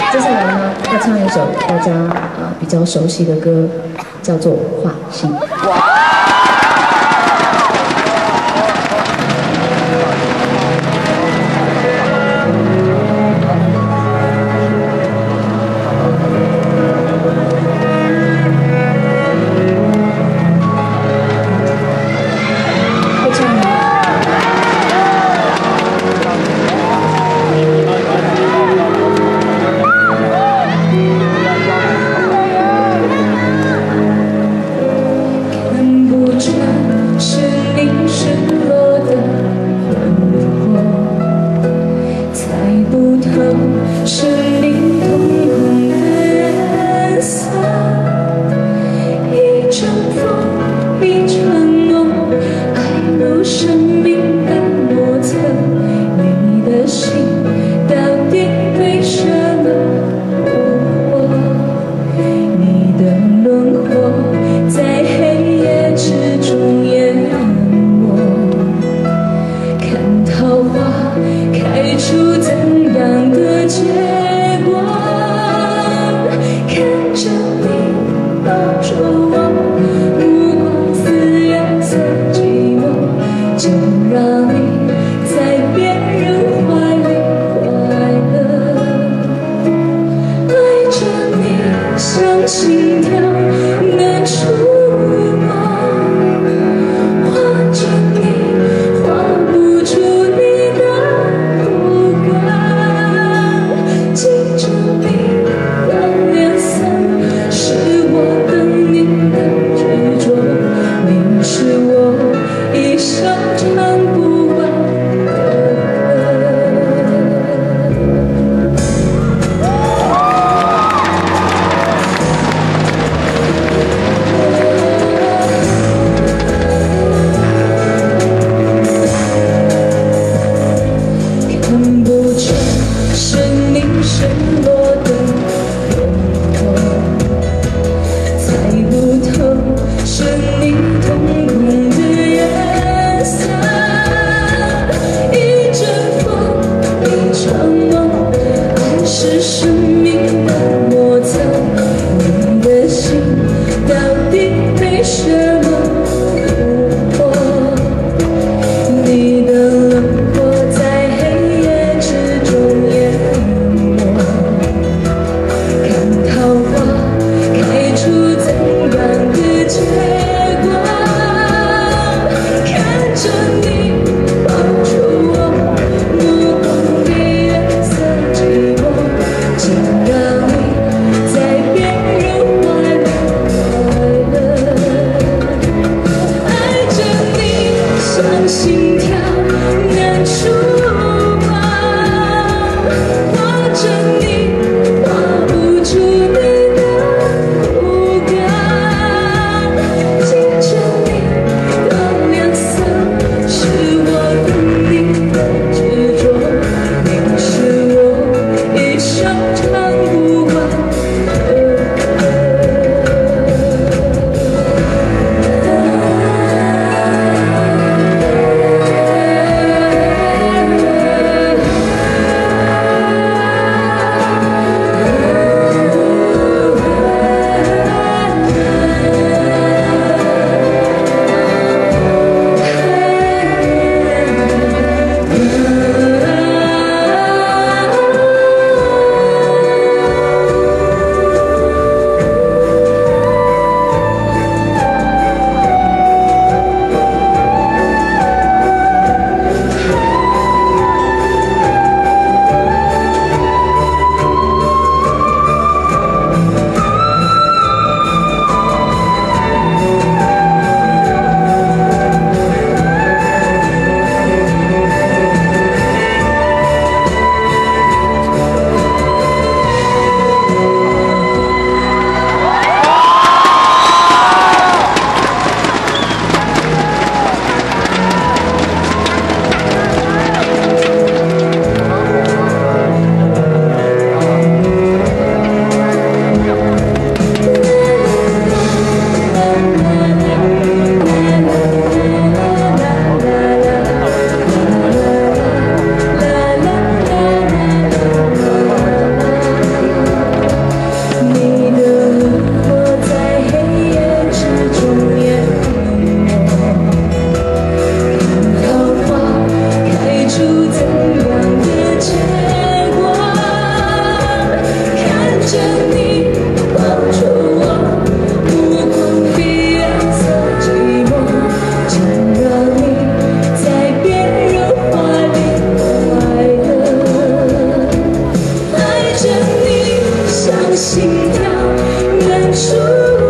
接下来呢，要唱一首大家比较熟悉的歌，叫做《画心》。 是你瞳孔的颜色，一阵风，一场梦，爱入生命的莫测。你的心到底对什么不惑？你的轮廓在黑夜之中淹没，看桃花开出怎样的结果？看着你抱着我，目光似颜色寂寞，就让你在别人怀里快乐。爱着你像心跳难触摸，画着你画不出你的骨感，记着你的脸色，是我等你的执着，你是我一生唱不完看不穿是你失落的轮廓，猜不透是你瞳孔的颜色，一阵风，一场梦，爱是生命的莫测。你的心到底对什么不惑？你的轮廓在黑夜之中淹没，看桃花开出怎样的结果？看着你抱着我，目光里颜色寂寞，就让你在别人怀里快乐。爱着你像心跳难触摸，画着你画不出你的骨感，记着你的脸色，是我等你的执着，你是我一生唱不完心跳，难触。